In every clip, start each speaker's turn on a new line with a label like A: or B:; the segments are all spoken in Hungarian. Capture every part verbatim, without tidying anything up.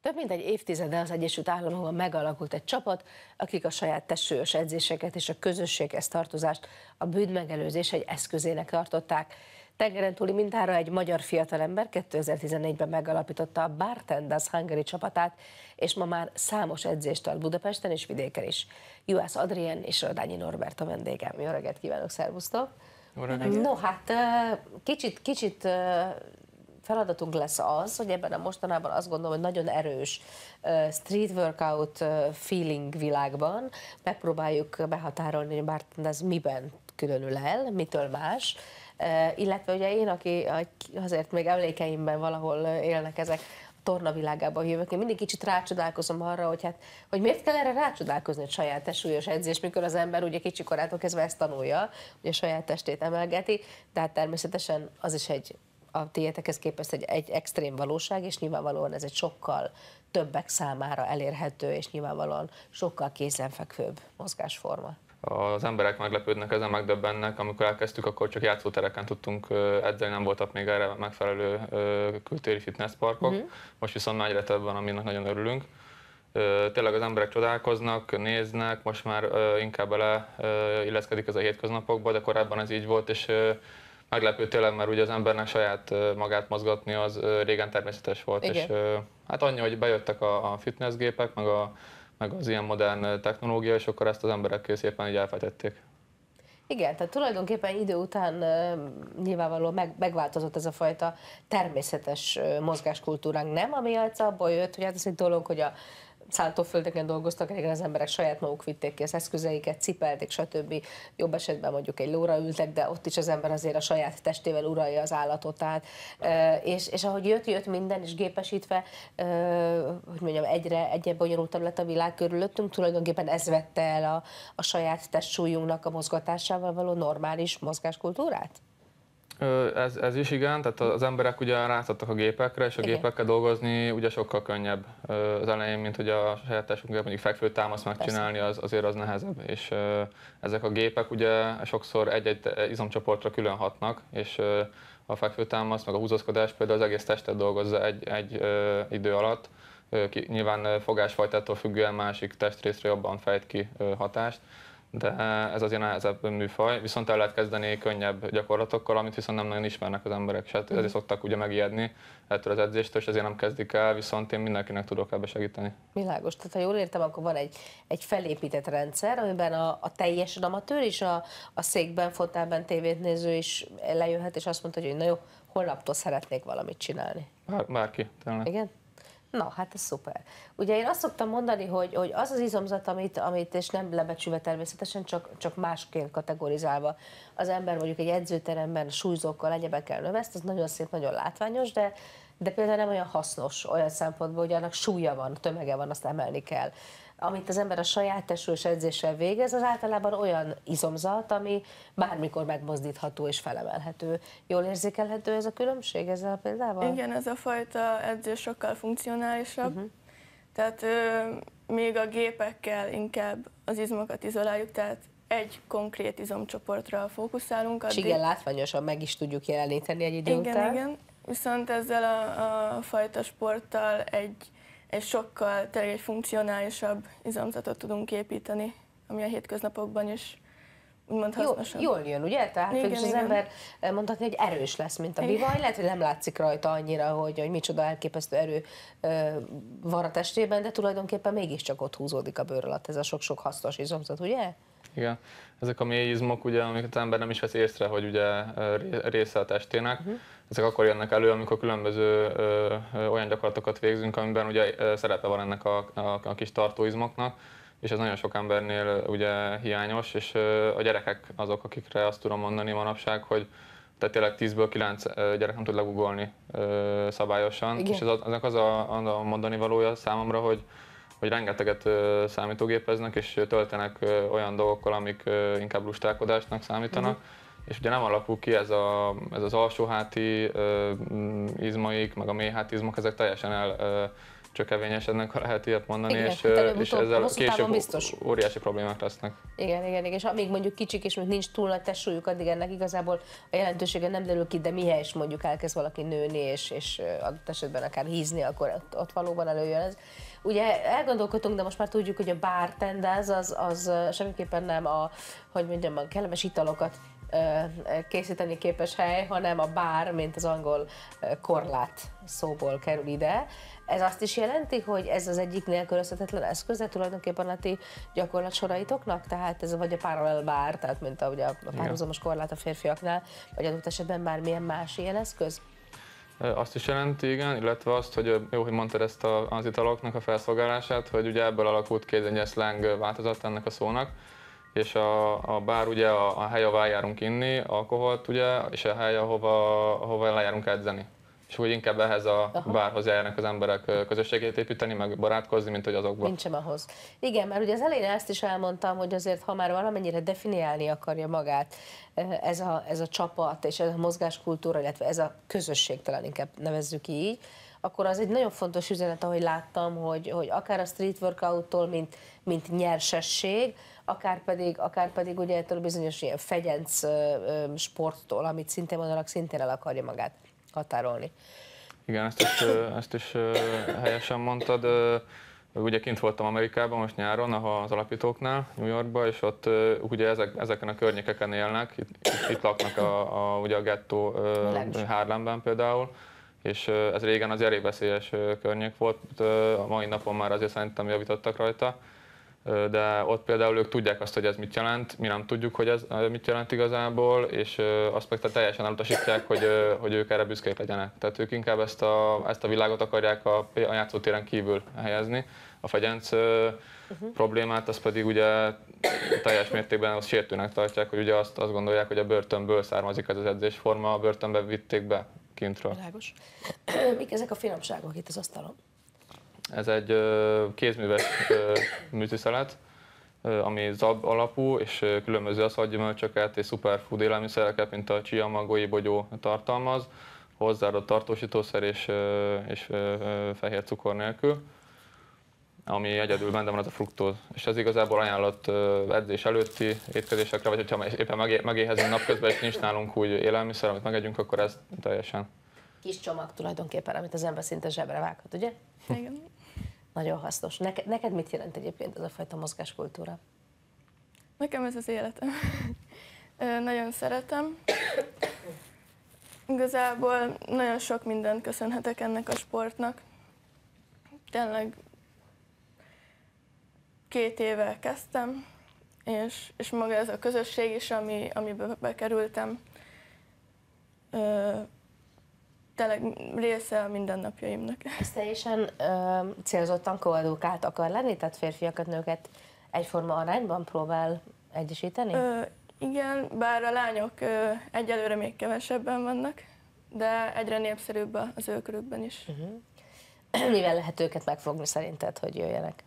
A: Több mint egy évtizede az Egyesült Államokban megalakult egy csapat, akik a saját testsúlyos edzéseket és a közösséghez tartozást a bűnmegelőzés egy eszközének tartották. Tengeren túli mintára egy magyar fiatalember kétezer-tizennégyben megalapította a Bartenders Hungary csapatát, és ma már számos edzést tart Budapesten és vidéken is. Juhász Adrien és Radányi Norbert a vendégem. Jó reggelt kívánok, szervusztok!
B: Jó reggelt!
A: No hát kicsit, kicsit feladatunk lesz az, hogy ebben a mostanában azt gondolom, hogy nagyon erős street workout feeling világban megpróbáljuk behatárolni, hogy Bartenders miben különül el, mitől más. Uh, illetve ugye én, aki azért még emlékeimben valahol élnek ezek, a tornavilágában jövök, én mindig kicsit rácsodálkozom arra, hogy, hát, hogy miért kell erre rácsodálkozni, hogy saját testsúlyos edzés, mikor az ember ugye kicsikorától kezdve ezt tanulja, hogy a saját testét emelgeti, de hát természetesen az is egy, a tiétekhez képest egy, egy extrém valóság, és nyilvánvalóan ez egy sokkal többek számára elérhető, és nyilvánvalóan sokkal kézenfekvőbb mozgásforma.
B: Az emberek meglepődnek ezen, megdöbbennek. Amikor elkezdtük, akkor csak játszótereken tudtunk edzeni, nem voltak még erre megfelelő kültéri fitnessparkok. Uh-huh. Most viszont már egyre több van, aminek nagyon örülünk. Tényleg az emberek csodálkoznak, néznek, most már inkább bele illeszkedik ez a hétköznapokba, de korábban ez így volt, és meglepő tényleg, mert ugye az embernek saját magát mozgatni az régen természetes volt. Igen. És hát annyi, hogy bejöttek a fitnessgépek, meg a meg az ilyen modern technológia, és akkor ezt az emberek szépen így elfejtették.
A: Igen, tehát tulajdonképpen idő után uh, nyilvánvalóan meg, megváltozott ez a fajta természetes uh, mozgáskultúránk, nem? Ami abból jött, hogy hát ez egy dolog, hogy a szántóföldeken dolgoztak, régen az emberek saját maguk vitték ki az eszközeiket, cipelték, stb. Jobb esetben mondjuk egy lóra ültek, de ott is az ember azért a saját testével uralja az állatot át. És, és ahogy jött, jött minden, és gépesítve, hogy mondjam, egyre, egyre bonyolultabb lett a világ körülöttünk, tulajdonképpen ez vette el a, a saját testsúlyunknak a mozgatásával való normális mozgáskultúrát?
B: Ez, ez is igen, tehát az emberek ugye rátadtak a gépekre, és a igen. gépekkel dolgozni ugye sokkal könnyebb az elején, mint hogy a saját testunkat mondjuk fekvőtámaszt megcsinálni, az, azért az nehezebb. És ezek a gépek ugye sokszor egy-egy izomcsoportra külön hatnak, és a fekvőtámasz, meg a húzózkodás például az egész testet dolgozza egy, egy idő alatt. Nyilván fogásfajtától függően másik testrészre jobban fejt ki hatást, de ez azért nehezebb műfaj, viszont el lehet kezdeni könnyebb gyakorlatokkal, amit viszont nem nagyon ismernek az emberek, és hát ezért szoktak ugye megijedni ettől az edzéstől, és ezért nem kezdik el, viszont én mindenkinek tudok ebbe segíteni.
A: Világos, tehát ha jól értem, akkor van egy, egy felépített rendszer, amiben a, a teljesen amatőr is, a, a székben, fotelben tévét néző is lejöhet, és azt mondta, hogy na jó, holnaptól szeretnék valamit csinálni.
B: Bár, bárki, tényleg.
A: Igen? Na, hát ez szuper. Ugye én azt szoktam mondani, hogy, hogy az az izomzat, amit, amit és nem lebecsülve természetesen, csak, csak másként kategorizálva az ember mondjuk egy edzőteremben súlyzókkal, egyebekkel növeszt, az nagyon szép, nagyon látványos, de, de például nem olyan hasznos olyan szempontból, hogy annak súlya van, tömege van, azt emelni kell. Amit az ember a saját testsúlyos edzéssel végez, az általában olyan izomzat, ami bármikor megmozdítható és felemelhető. Jól érzékelhető ez a különbség ezzel a példával?
C: Igen, ez a fajta edzés sokkal funkcionálisabb. Uh-huh. Tehát ö, még a gépekkel inkább az izmokat izoláljuk, tehát egy konkrét izomcsoportra fókuszálunk.
A: És igen, látványosan meg is tudjuk jeleníteni egy idő
C: igen,
A: után.
C: Igen, viszont ezzel a, a fajta sporttal egy egy sokkal tényleg egy funkcionálisabb izomzatot tudunk építeni, ami a hétköznapokban is úgymond hasznosabb.
A: Jól, jól jön, ugye? Tehát igen, az igen. ember mondhatni, hogy erős lesz, mint a bivaj. Lehet, hogy nem látszik rajta annyira, hogy, hogy micsoda elképesztő erő van a testében, de tulajdonképpen mégiscsak ott húzódik a bőr alatt ez a sok-sok hasznos izomzat, ugye?
B: Igen. Ezek a mély izmok, ugye, amiket az ember nem is vesz észre, hogy ugye része a testének, uh-huh. ezek akkor jönnek elő, amikor különböző ö, ö, olyan gyakorlatokat végzünk, amiben ugye ö, szerepe van ennek a, a, a kis tartóizmoknak, és ez nagyon sok embernél ugye hiányos, és ö, a gyerekek azok, akikre azt tudom mondani manapság, hogy tehát tényleg tízből kilenc gyerek nem tud legugolni ö, szabályosan, igen. és ez, ennek az a, a mondani valója számomra, hogy hogy rengeteget ö, számítógépeznek és töltenek ö, olyan dolgokkal, amik ö, inkább lustálkodásnak számítanak, uh-huh. és ugye nem alakul ki ez, a, ez az alsóháti ö, izmaik, meg a mélyháti izmok, ezek teljesen el, ö, csökevényesednek, ha lehet ilyet mondani,
A: igen,
B: és,
A: hát
B: és ezzel később
A: biztos.
B: óriási problémák lesznek.
A: Igen, igen, igen, és amíg mondjuk kicsik, és még nincs túl nagy testsúlyuk, addig ennek igazából a jelentősége nem derül ki, de mihelyest mondjuk elkezd valaki nőni, és, és adott esetben akár hízni, akkor ott, ott valóban előjön ez. Ugye elgondolkodtunk, de most már tudjuk, hogy a bartenders az, az semmiképpen nem a, hogy mondjam, a kellemes italokat készíteni képes hely, hanem a bár, mint az angol korlát szóból kerül ide. Ez azt is jelenti, hogy ez az egyik nélkülözhetetlen eszköze tulajdonképpen a ti gyakorlatsoraitoknak? Tehát ez vagy a parallel bár, tehát mint a, ugye a párhuzamos korlát a férfiaknál, vagy adott esetben bármilyen más ilyen eszköz?
B: Azt is jelenti, igen, illetve azt, hogy jó, hogy mondtad ezt a, az italoknak a felszolgálását, hogy ugye ebből alakult ki egy slang változat ennek a szónak, és a, a bár ugye a, a hely, ahová járunk inni alkoholt, ugye, és a hely, ahova, ahova lejárunk edzeni. És hogy inkább ehhez a Aha. bárhoz járnak az emberek közösségét építeni, meg barátkozni, mint hogy azokban.
A: Nincsem ahhoz. Igen, mert ugye az elején ezt is elmondtam, hogy azért, ha már valamennyire definiálni akarja magát ez a, ez a csapat, és ez a mozgáskultúra, illetve ez a közösség, talán inkább nevezzük így, akkor az egy nagyon fontos üzenet, ahogy láttam, hogy, hogy akár a street workouttól, mint, mint nyersesség, akár pedig, akár pedig ugye ettől bizonyos ilyen fegyenc sporttól, amit szintén mondanak, szintén el akarja magát határolni.
B: Igen, ezt is, ezt is helyesen mondtad. Ugye kint voltam Amerikában most nyáron, ahol az alapítóknál, New Yorkban, és ott ugye ezek, ezeken a környékeken élnek, itt, itt laknak a, a, ugye a gettó Harlemben például, és ez régen az elég veszélyes környék volt, a mai napon már azért szerintem javítottak rajta, de ott például ők tudják azt, hogy ez mit jelent, mi nem tudjuk, hogy ez mit jelent igazából, és azt meg teljesen elutasítják, hogy, hogy ők erre büszkék legyenek. Tehát ők inkább ezt a, ezt a világot akarják a, a játszótéren kívül helyezni. A fegyenc uh-huh. problémát, az pedig ugye teljes mértékben azt sértőnek tartják, hogy ugye azt, azt gondolják, hogy a börtönből származik ez az edzésforma, a börtönbe vitték be kintről.
A: Világos. Mik ezek a finomságok itt az asztalon?
B: Ez egy kézműves műtűszelet, ami zab alapú, és különböző aszalgyümölcsöket és superfood élelmiszereket, mint a chia, magói, bogyó tartalmaz, hozzáadott tartósítószer és, és fehér cukor nélkül, ami egyedül benne van az a fruktóz. És ez igazából ajánlott edzés előtti étkezésekre, vagy hogyha éppen megéhezünk napközben, és nincs nálunk úgy élelmiszer, amit megegyünk, akkor ez teljesen.
A: Kis csomag tulajdonképpen, amit az ember szinte zsebre vághat, ugye?
C: Igen.
A: Nagyon hasznos. Neked, neked mit jelent egyébként ez a fajta mozgáskultúra?
C: Nekem ez az életem. Nagyon szeretem. Igazából nagyon sok mindent köszönhetek ennek a sportnak. Tényleg két éve kezdtem, és, és maga ez a közösség is, ami, amiben bekerültem, ö, tényleg része a mindennapjaimnak.
A: Ez teljesen ö, célzottan koedukált akar lenni? Tehát férfiakat, nőket egyforma arányban próbál egyesíteni?
C: Ö, igen, bár a lányok ö, egyelőre még kevesebben vannak, de egyre népszerűbb az ő körükben is.
A: Uh-huh. Mivel lehet őket megfogni szerinted, hogy jöjjenek?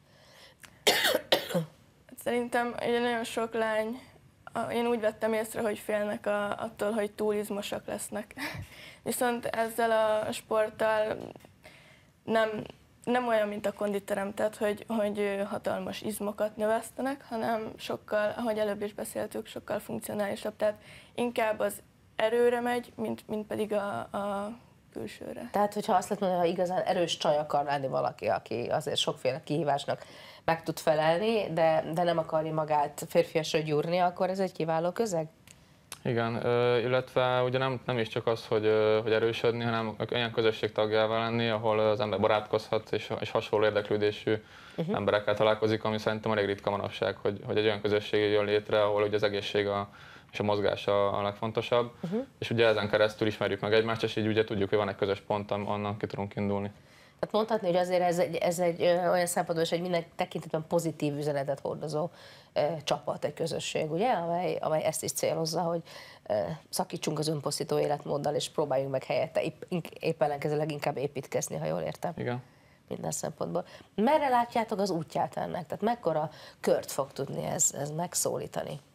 C: Szerintem ugye nagyon sok lány, én úgy vettem észre, hogy félnek a, attól, hogy túl izmosak lesznek. Viszont ezzel a sporttal nem, nem olyan, mint a konditerem, tehát hogy, hogy hatalmas izmokat növesztenek, hanem sokkal, ahogy előbb is beszéltük, sokkal funkcionálisabb. Tehát inkább az erőre megy, mint, mint pedig a, a külsőre.
A: Tehát, hogyha azt lehet mondani, hogy igazán erős csaj akar lenni valaki, aki azért sokféle kihívásnak meg tud felelni, de, de nem akarja magát férfiasra gyúrni, akkor ez egy kiváló közeg?
B: Igen, illetve ugye nem, nem is csak az, hogy, hogy erősödni, hanem olyan közösség tagjává lenni, ahol az ember barátkozhat, és, és hasonló érdeklődésű uh-huh. emberekkel találkozik, ami szerintem elég ritka manapság, hogy, hogy egy olyan közösség jön létre, ahol ugye az egészség a, és a mozgás a, a legfontosabb, uh-huh. és ugye ezen keresztül ismerjük meg egymást, és így ugye tudjuk, hogy van egy közös pont, onnan ki tudunk indulni.
A: Tehát mondhatni, hogy azért ez egy, ez egy olyan szempontból is egy minden tekintetben pozitív üzenetet hordozó e, csapat, egy közösség, ugye, amely, amely ezt is célozza, hogy e, szakítsunk az önpusztító életmóddal, és próbáljunk meg helyette épp, épp ellenkezőleg inkább építkezni, ha jól értem.
B: Igen.
A: Minden szempontból. Merre látjátok az útját ennek? Tehát mekkora kört fog tudni ez, ez megszólítani?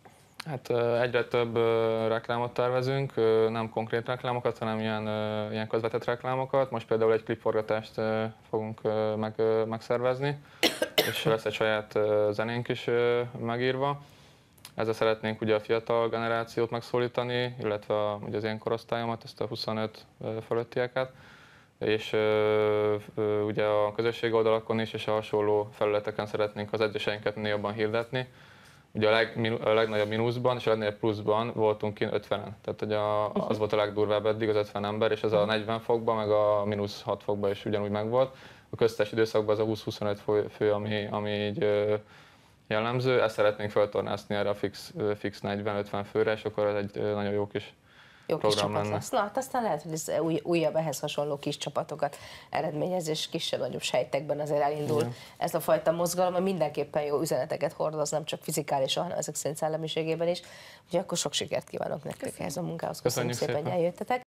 B: Hát egyre több reklámot tervezünk, nem konkrét reklámokat, hanem ilyen, ilyen közvetett reklámokat. Most például egy klipforgatást fogunk meg, megszervezni, és lesz egy saját zenénk is megírva. Ezzel szeretnénk ugye a fiatal generációt megszólítani, illetve a, ugye az én korosztályomat, ezt a huszonöt fölöttieket. És ugye a közösségi oldalakon is és a hasonló felületeken szeretnénk az edzéseinket minél jobban hirdetni. Ugye a, leg, a legnagyobb mínuszban és a legnagyobb pluszban voltunk kint ötvenen. Tehát ugye a, az volt a legdurvább eddig, az ötven ember, és ez a negyven fokban, meg a mínusz hat fokban is ugyanúgy megvolt. A köztes időszakban az a húsz-huszonöt fő, ami, ami így jellemző. Ezt szeretnénk feltornászni erre a fix, fix negyven-ötven főre, és akkor ez egy nagyon jó kis
A: Jó kis csapat lesz. Na, hát aztán lehet, hogy ez új, újabb ehhez hasonló kis csapatokat eredményez, és kisebb-nagyobb sejtekben azért elindul igen. ez a fajta mozgalom, mert mindenképpen jó üzeneteket hordoz, nem csak fizikálisan, hanem ezek szerint szellemiségében is. Úgyhogy akkor sok sikert kívánok nektek ehhez a munkához. Köszönjük, Köszönjük szépen, hogy eljöttetek.